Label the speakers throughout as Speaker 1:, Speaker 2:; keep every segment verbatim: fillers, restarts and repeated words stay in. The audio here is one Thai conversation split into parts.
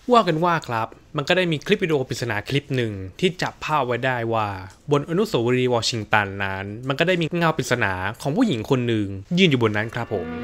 Speaker 1: ว่ากันว่าครับมันก็ได้มีคลิปวิดีโอปริศนาคลิปหนึ่งที่จับภาพไว้ได้ว่าบนอนุสาวรีย์วอชิงตันนั้นมันก็ได้มีเงาปริศนาของผู้หญิงคนหนึ่งยืนอยู่บนนั้นครับผม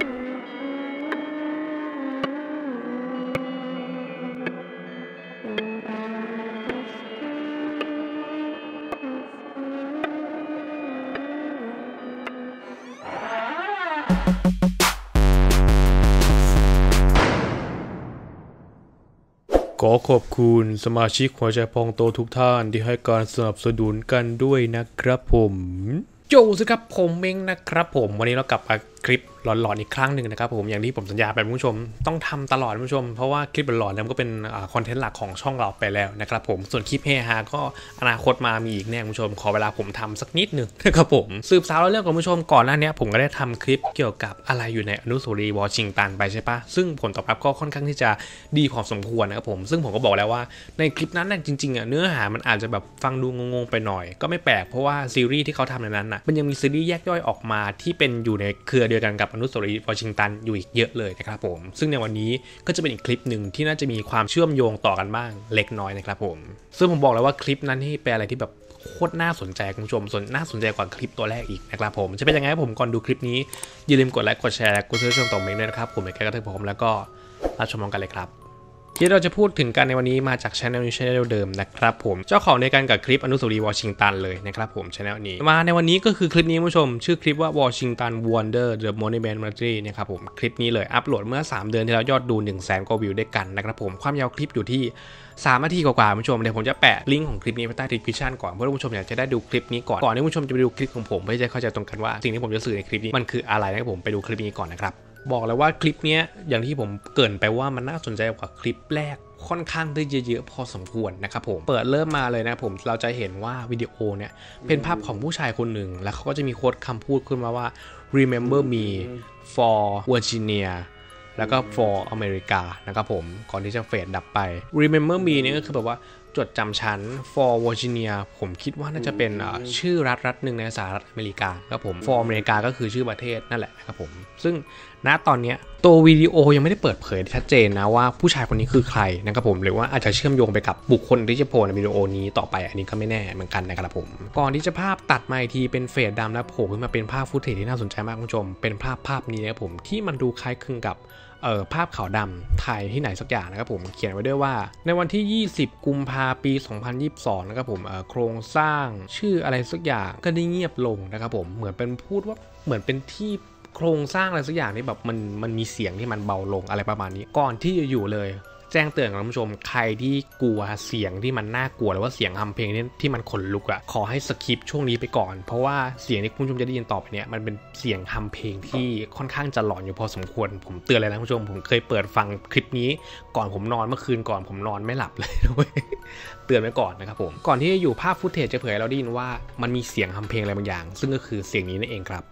Speaker 1: ขอขอบคุณสมาชิกหัวใจพองโตทุกท่านที่ให้การสนับสนุนกันด้วยนะครับผมโจสิครับผมเองนะครับผมวันนี้เรากลับมาคลิปหลอนๆอีกครั้งหนึ่งนะครับผมอย่างที่ผมสัญญาไปผู้ชมต้องทำตลอดผู้ชมเพราะว่าคลิปหลอนๆแล้วก็เป็นคอนเทนต์หลักของช่องเราไปแล้วนะครับผมส่วนคลิปเฮฮาก็อนาคตมามีอีกแน่ผู้ชมขอเวลาผมทำสักนิดหนึ่งนะครับผมสืบสาวเรื่องของผู้ชมก่อนหน้านี้ผมก็ได้ทำคลิปเกี่ยวกับอะไรอยู่ในอนุสาวรีย์วอชิงตันไปใช่ปะซึ่งผลตอบรับก็ค่อนข้างที่จะดีพอสมควรนะครับผมซึ่งผมก็บอกแล้วว่าในคลิปนั้นน่ะจริงๆอ่ะเนื้อหามันอาจจะแบบฟังดูงงๆไปหน่อยก็ไม่แปลกเพราะว่าซีรีส์ที่เขาทำในนั้นน่ะมันยังมีซีรีส์แยกย่อยออกมาที่เป็นอยู่ในเครือเดียวกันกับอนุสาวรีย์วอชิงตันอยู่อีกเยอะเลยนะครับผมซึ่งในวันนี้ก็จะเป็นอีกคลิปหนึ่งที่น่าจะมีความเชื่อมโยงต่อกันบ้างเล็กน้อยนะครับผมซึ่งผมบอกแล้วว่าคลิปนั้นที่เป็นอะไรที่แบบโคตรน่าสนใจคุณผู้ชมส่วนน่าสนใจกว่าคลิปตัวแรกอีกนะครับผมจะเป็นยังไงผมก่อนดูคลิปนี้อย่าลืมกดไลค์กดแชร์กดซับสไครบ์ตรงเมนด้วยนะครับผมเป็นแค่กระทึกผมแล้วก็รับชมกันเลยครับที่เราจะพูดถึงกันในวันนี้มาจากช่องนี้ช่องเดิมนะครับผมเจ้าของในการกับคลิปอนุสาวรีย์วอชิงตันเลยนะครับผมช่องนี้มาในวันนี้ก็คือคลิปนี้ผู้ชมชื่อคลิปว่าวอชิงตัน Wonder the Monument Mystery นะครับผมคลิปนี้เลยอัปโหลดเมื่อสามเดือนที่แล้วยอดดู หนึ่งแสน กว่าวิวด้วยกันนะครับผมความยาวคลิปอยู่ที่สามนาทีกว่าๆผู้ชมเดี๋ยวผมจะแปะลิงก์ของคลิปนี้ไว้ใต้ description ก่อนเพื่อผู้ชมอยากจะได้ดูคลิปนี้ก่อนก่อนที่ผู้ชมจะไปดูคลิปของผมเพื่อจะเข้าใจตรงกันว่าสิ่งที่ผมจะสื่อในคลิปนี้มันคืออะไรนะครับผมไปดูคลิปนี้ก่อนนะครับบอกเลยว่าคลิปนี้อย่างที่ผมเกริ่นไปว่ามันน่าสนใจกว่าคลิปแรกค่อนข้างได้เยอะๆพอสมควรนะครับผมเปิดเริ่มมาเลยนะผมเราจะเห็นว่าวิดีโอเนี่ยเป็นภาพของผู้ชายคนหนึ่งแล้วเขาก็จะมีโค้ดคำพูดขึ้นมาว่า remember me for Virginia แล้วก็ for America นะครับผมก่อนที่จะเฟดดับไป remember me เนี่ยก็คือแบบว่าจดจำชั้น for Virginia ผมคิดว่าน่าจะเป็นชื่อรัฐรัฐหนึ่งในสหรัฐอเมริกาครับผม for America ก็คือชื่อประเทศนั่นแหละครับผมซึ่งณตอนนี้ตัววิดีโอยังไม่ได้เปิดเผยชัดเจนนะว่าผู้ชายคนนี้คือใครนะครับผมหรือว่าอาจจะเชื่อมโยงไปกับบุคคลที่จะโผล่ในวิดีโอนี้ต่อไปอันนี้ก็ไม่แน่เหมือนกันนะครับผมก่อนที่จะภาพตัดมาอีกทีเป็นเฟดดำแล้วโผล่ขึ้นมาเป็นภาพฟุตเทจที่น่าสนใจมากคุณผู้ชมเป็นภาพภาพนี้นะครับผมที่มันดูคล้ายคลึงกับเอ่อภาพขาวดำถ่ายที่ไหนสักอย่างนะครับผมเขียนไว้ด้วยว่าในวันที่ยี่สิบกุมภาพันธ์ปีสองพันยี่สิบสองนะครับผมเอ่อโครงสร้างชื่ออะไรสักอย่างก็ได้เงียบลงนะครับผมเหมือนเป็นพูดว่าเหมือนเป็นที่โครงสร้างอะไรสักอย่างที่แบบมันมันมีเสียงที่มันเบาลงอะไรประมาณนี้ก่อนที่จะอยู่เลยแจ้งเตือนกับท่านผู้ชมใครที่กลัวเสียงที่มันน่ากลัวหรือว่าเสียงทำเพลงที่ที่มันขนลุกอะขอให้สคิปช่วงนี้ไปก่อนเพราะว่าเสียงที่คุณผู้ชมจะได้ยินต่อไปเนี่ยมันเป็นเสียงทำเพลงที่ค่อนข้างจะหลอนอยู่พอสมควรผมเตือนเลยนะคุณผู้ชมผมเคยเปิดฟังคลิปนี้ก่อนผมนอนเมื่อคืนก่อนผมนอนไม่หลับเลยด้วยเตือนไว้ก่อนนะครับผมก่อนที่จะอยู่ภาพฟุตเทจจะเผยเราได้ยินว่ามันมีเสียงทำเพลงอะไรบางอย่างซึ่งก็คือเสียงนี้นั่นเองครับ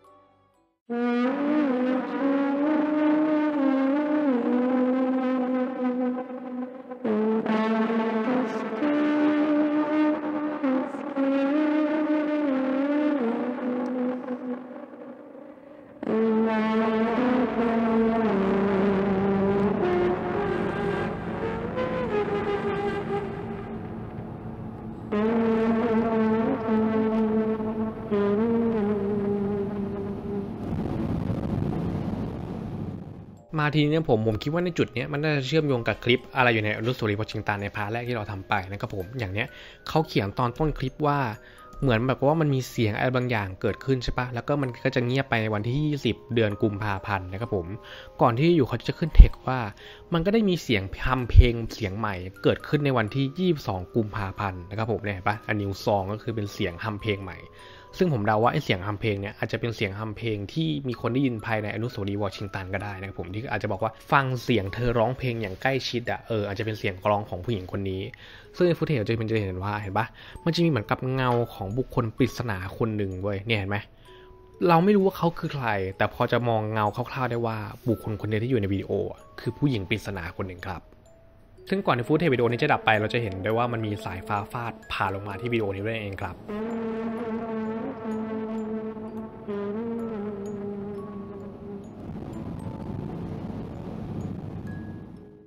Speaker 1: มาทีนี้ผมผมคิดว่าในจุดนี้มันน่าจะเชื่อมโยงกับคลิปอะไรอยู่ในอนุสาวรีย์วอชิงตันในพาร์ทแรกที่เราทำไปนะครับผมอย่างเนี้ยเขาเขียนตอนต้นคลิปว่าเหมือนแบบว่ามันมีเสียงอะไรบางอย่างเกิดขึ้นใช่ปะแล้วก็มันก็จะเงียบไปในวันที่ยี่สิบเดือนกุมภาพันธ์นะครับผมก่อนที่อยู่เขาจะขึ้นเทคว่ามันก็ได้มีเสียงทำเพลงเสียงใหม่เกิดขึ้นในวันที่ยี่สิบสองกุมภาพันธ์นะครับผมเนี่ยเห็นปะอันนิวซองก็คือเป็นเสียงทำเพลงใหม่ซึ่งผมเดาว่าไอเสียงทำเพลงเนี่ยอาจจะเป็นเสียงทำเพลงที่มีคนได้ยินภายในอนุสาวรีย์วอชิงตันก็ได้นะครับผมที่อาจจะบอกว่าฟังเสียงเธอร้องเพลงอย่างใกล้ชิดอ่ะเอออาจจะเป็นเสียงร้องของผู้หญิงคนนี้ซึ่งในฟุตเทจจะเป็นจะเห็นว่าเห็นปะมันจะมีเหมือนกับเงาของบุคคลปริศนาคนหนึ่งเว้ยเนี่ยเห็นไหมเราไม่รู้ว่าเขาคือใครแต่พอจะมองเงาคร่าวๆได้ว่าบุคคลคนนี้ที่อยู่ในวิดีโอคือผู้หญิงปริศนาคนหนึ่งครับซึ่งก่อนที่ฟุตเทจวิดีโอนี้จะดับไปเราจะเห็นได้ว่ามันมีสายฟ้าฟาดผ่าลงมาที่วิดีโอนี้ด้วยเองครับ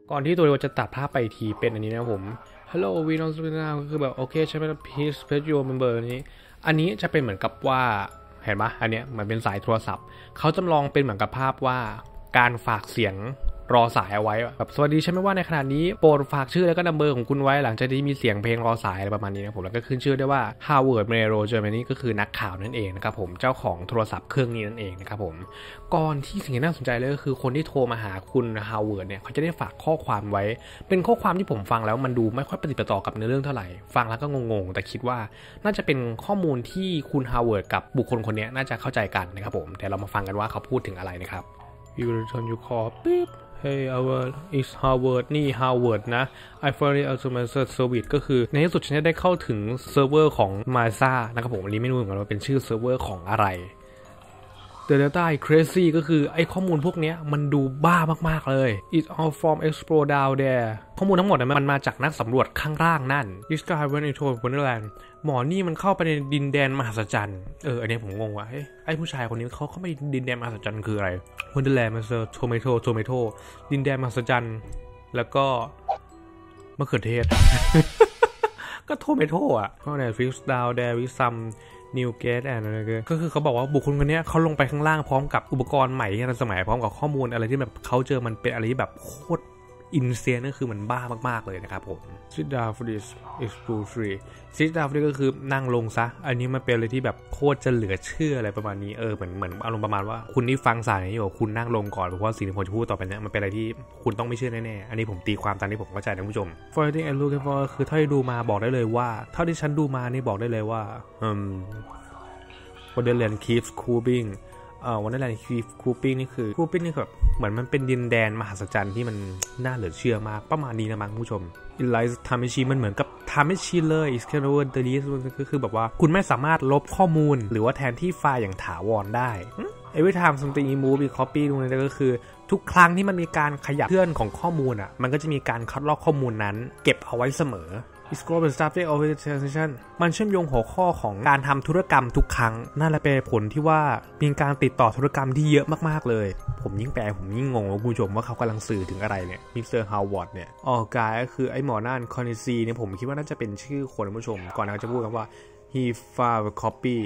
Speaker 1: ก่อนที่ตัวเราจะตัดภาพไปทีเป็นอันนี้นะผม Hello we don't speak now ก็คือแบบโอเคใช่ไหม please put your member นี้อันนี้จะเป็นเหมือนกับว่าเห็นไหมอันเนี้ยมันเป็นสายโทรศัพท์เขาจำลองเป็นเหมือนกับภาพว่าการฝากเสียงรอสายเอาไว้แบบสวัสดีใช่ไหมว่าในขณะนี้โปรดฝากชื่อแล้วก็นัมเบอร์ของคุณไว้หลังจากที่มีเสียงเพลงรอสายอะไรประมาณนี้นะผมแล้วก็ขึ้นชื่อได้ว่า Howard Mero Germany ก็คือนักข่าวนั่นเองนะครับผมเจ้าของโทรศัพท์เครื่องนี้นั่นเองนะครับผมก่อนที่สิ่งที่น่าสนใจเลยก็คือคนที่โทรมาหาคุณ Howard เนี่ยเขาจะได้ฝากข้อความไว้เป็นข้อความที่ผมฟังแล้วมันดูไม่ค่อยปฏิปต่อกับเนื้อเรื่องเท่าไหร่ฟังแล้วก็งงๆแต่คิดว่าน่าจะเป็นข้อมูลที่คุณ Howard กับบุคคลคนนี้น่าจะเข้าใจกันนะครับผมแต่เรามาฟังกันว่าเขาพูดถึงอะไรนะครับ You return your call ปิ๊บHey Howard is Howard นี่ Howard นะ I finally automated service ก็คือในที่สุดฉันได้เข้าถึงเซิร์ฟเวอร์ของ Masa นะครับผมอันนี้ไม่รู้เหมือนกันว่าเป็นชื่อเซิร์ฟเวอร์ของอะไร The data is crazy ก็คือไอ้ข้อมูลพวกนี้มันดูบ้ามากๆเลย It's all from explore down there ข้อมูลทั้งหมดมันมาจากนักสำรวจข้างล่างนั่น This guy went into Wonderland หมอนี่มันเข้าไปในดินแดนมหัศจรรย์เอออันนี้ผมงงว่ะเฮ้ยไอ้ผู้ชายคนนี้เขาเข้าไปดินแดนมหัศจรรย์คืออะไร Wonderland มันเจอ tomato tomato ดินแดนมหัศจรรย์แล้วก็มะเขือเทศ ก็ tomato อ่ะก็เนี่ย fish down there with some New Gate อะไรก็คือเขาบอกว่าบุคคลคนนี้เขาลงไปข้างล่างพร้อมกับอุปกรณ์ใหม่ที่ทันสมัยพร้อมกับข้อมูลอะไรที่แบบเขาเจอมันเป็นอะไรที่แบบโคตรอินเซียนก็คือมันบ้ามากๆเลยนะครับผม Sit down for this explore free Sit down for this ก็คือนั่งลงซะอันนี้มันเป็นอะไรที่แบบโคตรจะเหลือเชื่ออะไรประมาณนี้เออเหมือนเหมือนอารมณ์ประมาณว่าคุณที่ฟังสายนี้อยู่คุณนั่งลงก่อนเพราะว่าสิ่งที่ผมจะพูดต่อไปนี้มันเป็นอะไรที่คุณต้องไม่เชื่อแน่ๆอันนี้ผมตีความตามที่ผมเข้าใจนะคุณผู้ชม For everything I look for คือเท่าที่ดูมาบอกได้เลยว่าเท่าที่ฉันดูมานี่บอกได้เลยว่าอืมWonderland keeps cooling เอ่อ Wonderland keeps cooling นี่คือ cooling นี่แบบเหมือนมันเป็นดินแดนมหัศจรรย์ที่มันน่าเหลือเชื่อมากประมาณนี้นะมั้งผู้ชม In Life Time Machine มันเหมือนกับ Time Machine เลย It's kind of the list ก็คือแบบว่าคุณไม่สามารถลบข้อมูลหรือว่าแทนที่ไฟล์อย่างถาวรได้ Every time something move be copy ตรงนี้ก็คือทุกครั้งที่มันมีการขยับเคลื่อนของข้อมูลอ่ะมันก็จะมีการคัดลอกข้อมูลนั้นเก็บเอาไว้เสมอIt's global subject of transaction มันเชื่อมโยงหัวข้อของการทำธุรกรรมทุกครั้งนั่นแหละเป็นผลที่ว่ามีการติดต่อธุรกรรมที่เยอะมากๆเลยผมยิ่งแปลผมยิ่งงงว่าคุณผู้ชมว่าเขากำลังสื่อถึงอะไรเนี่ยมิสเตอร์ฮาวาร์ดเนี่ยออกายก็คือไอ้หมอนั่นคอนเนซีเนี่ยผมคิดว่าน่าจะเป็นชื่อคนคุณผู้ชมก่อนเขาจะพูดกันว่า he found a copy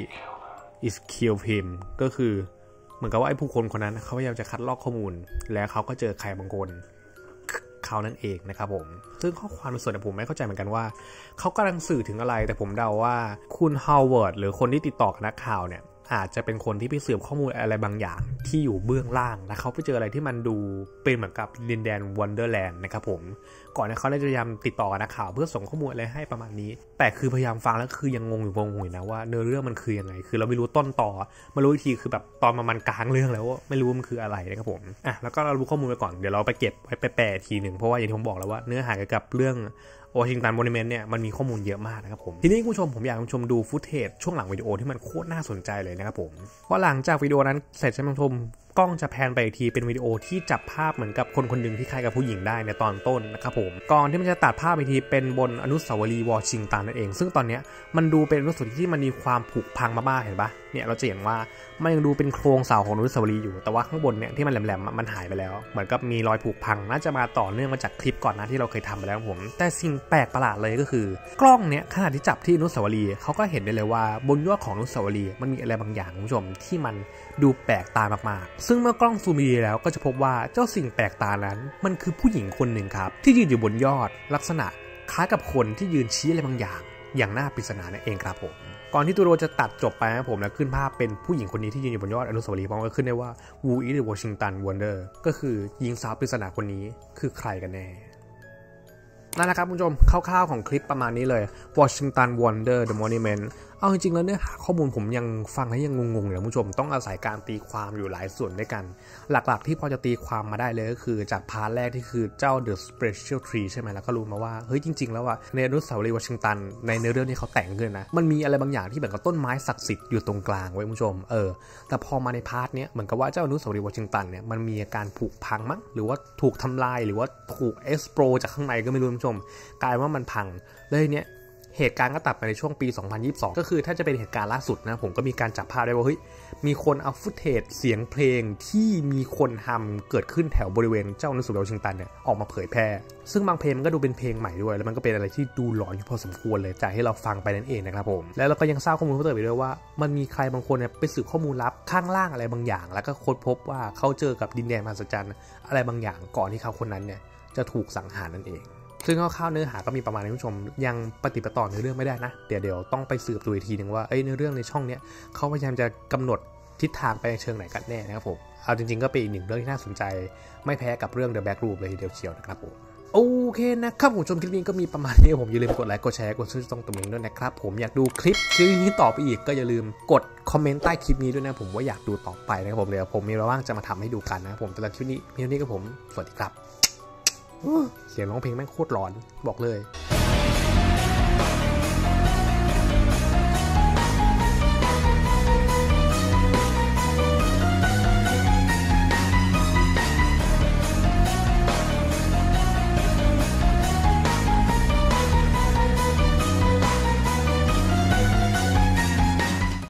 Speaker 1: is kill him ก็คือเหมือนกับว่าไอ้ผู้คนคนนั้นเขาพยายามจะคัดลอกข้อมูลแล้วเขาก็เจอใครบางคนเขานั่นเองนะครับผมซึ่งข้อความส่วนผมไม่เข้าใจเหมือนกันว่าเขากำลังสื่อถึงอะไรแต่ผมเดาว่าคุณฮาวเวิร์ดหรือคนที่ติดต่อกับนักข่าวเนี่ยอาจจะเป็นคนที่ไปสืบข้อมูลอะไรบางอย่างที่อยู่เบื้องล่างและเขาไปเจออะไรที่มันดูเป็นเหมือนกับดินแดนวันเดอร์แลนด์นะครับผมก่อนที่เขาได้พยายามติดต่อกับนักข่าวเพื่อส่งข้อมูลอะไรให้ประมาณนี้แต่คือพยายามฟังแล้วคือยังงงอยู่งงอยู่นะว่าเนื้อเรื่องมันคือยังไงคือเราไม่รู้ต้นต่อมารู้อีกทีคือแบบตอนมันกลางเรื่องแล้วไม่รู้มันคืออะไรนะครับผมอ่ะแล้วก็เรารู้ข้อมูลไปก่อนเดี๋ยวเราไปเก็บไว้ไปแปลทีหนึ่งเพราะว่าอย่างที่ผมบอกแล้วว่าเนื้อหาเกี่ยวกับเรื่องวอชิงตันมอนิเมนต์เนี่ยมันมีข้อมูลเยอะมากนะครับผมทีนี้คุณผู้ชมผมอยากให้คุณผู้ชมดูฟุตเทจช่วงหลังวิดีโอที่มันโคตรน่าสนใจเลยนะครับผมเพราะหลังจากวิดีโอนั้นเสร็จใช่ไหมคุณผู้ชมกล้องจะแพนไปอีกทีเป็นวิดีโอที่จับภาพเหมือนกับคนคนหนึ่งที่คล้ายกับผู้หญิงได้ในตอนต้นนะครับผมก่อนที่มันจะตัดภาพอีกทีเป็นบนอนุสาวรีย์วอชิงตันนั่นเองซึ่งตอนนี้มันดูเป็นอนุสาวรีย์ที่มันมีความผุพังมากๆเห็นปะเนี่ยเราจะเห็นว่ามันยังดูเป็นโครงเสาของอนุสาวรีย์อยู่แต่ว่าข้างบนเนี่ยที่มันแหลมๆมันหายไปแล้วเหมือนกับมีรอยผุพังน่าจะมาต่อเนื่องมาจากคลิปก่อนหน้าที่เราเคยทำไปแล้วผมแต่สิ่งแปลกประหลาดเลยก็คือกล้องเนี่ยขณะที่จับที่อนุสาวรีย์เขาก็เห็นได้เลยว่าบนยอดของอนุสาวรีย์มันมีอะไรบางอย่างคุณผู้ชมที่มันดูแปลกตามากๆซึ่งเมื่อกล้องซูมดีแล้วก็จะพบว่าเจ้าสิ่งแปลกตานั้นมันคือผู้หญิงคนหนึ่งครับที่ยืนอยู่บนยอดลักษณะคล้ายกับคนที่ยืนชี้อะไรบางอย่างอย่างน่าปริศนานั่นเองครับผมก่อนที่ตัวโรจะตัดจบไปนะผมแล้วขึ้นภาพเป็นผู้หญิงคนนี้ที่ยืนอยู่บนยอดอนุสาวรีย์พร้อมก็ขึ้นได้ว่า Who is the Washington Wonder ก็คือหญิงสาวปริศนาคนนี้คือใครกันแน่นั่นแหละครับคุณผู้ชมคร่าวๆของคลิปประมาณนี้เลย Washington Wonder The Monument เอาจริงๆแล้วเนี่ยข้อมูลผมยังฟังแล้วยังงงๆอยู่นะคุณผู้ชมต้องอาศัยการตีความอยู่หลายส่วนด้วยกันหลักๆที่พอจะตีความมาได้เลยก็คือจากพาร์ทแรกที่คือเจ้า The Special Tree ใช่ไหมแล้วก็รู้มาว่าเฮ้ยจริงๆแล้วอะในอนุสาวรีย์วอชิงตันในเนื้อเรื่องที่เขาแต่งขึ้นนะมันมีอะไรบางอย่างที่เหมือนกับต้นไม้ศักดิ์สิทธิ์อยู่ตรงกลางไว้คุณผู้ชมเออแต่พอมาในพาร์ทเนี้ยเหมือนกับว่าเจ้าอนุสาวรีย์วอชิงตันเนี่ยมันมีอาการผุพังมั้งหรือว่าถูกทำลายหรือว่าถูกเอ็กซ์โปรจากข้างในก็ไม่รู้คุณผู้ชมกลายว่ามันพังเลยเนี่ยเหตุการณ์ก็ตัดไปในช่วงปีสองพันยี่สิบสองก็คือถ้าจะเป็นเหตุการณ์ล่าสุดนะผมก็มีการจับภาพได้ว่าเฮ้ยมีคนเอาฟุตเทจเสียงเพลงที่มีคนทำเกิดขึ้นแถวบริเวณเจ้าหน้าที่วอชิงตันเนี่ยออกมาเผยแพร่ซึ่งบางเพลงมันก็ดูเป็นเพลงใหม่ด้วยแล้วมันก็เป็นอะไรที่ดูหลอนอยู่พอสมควรเลยจากให้เราฟังไปนั่นเองนะครับผมแล้วเราก็ยังทราบข้อมูลเพิ่มเติมอีกด้วยว่ามันมีใครบางคนเนี่ยไปสืบข้อมูลลับข้างล่างอะไรบางอย่างแล้วก็ค้นพบว่าเขาเจอกับดินแดนมหัศจรรย์อะไรบางอย่างก่อนที่เขาคนนั้นเนี่ยจะถูกสังหารนั่นเองซึ่งคร่าวๆเนื้อหาก็มีประมาณนี้ผู้ชมยังปฏิปต่อในเรื่องไม่ได้นะเดี๋ยวเดี๋ยวต้องไปสืบดูอีกทีนึงว่าเอ้ยในเรื่องในช่องเนี้ยเขาพยายามจะกำหนดทิศทางไปในเชิงไหนกันแน่นะครับผมเอาจริงๆก็เป็นอีกหนึ่งเรื่องที่น่าสนใจไม่แพ้กับเรื่อง The Back Room เลยทีเดียวเชียวนะครับผมโอเคนะครับผมชมคลิปนี้ก็มีประมาณนี้ผมอย่าลืมกดไลค์กดแชร์กดซับสไครบ์ตรงนี้ด้วยนะครับผมอยากดูคลิปซีรีส์นี้ต่อไปอีกก็อย่าลืมกดคอมเมนต์ใต้คลิปนี้ด้วยนะผมว่าอยากดูต่อไปนะครับผมเลยผมมีเวลาว่างจะมาทำให้ดูกันนะผมแต่ละคลิปนี้มีเท่านี้กับผมสวัสดีครับเสียงร้องเพลงแม่งโคตรร้อนบอกเลย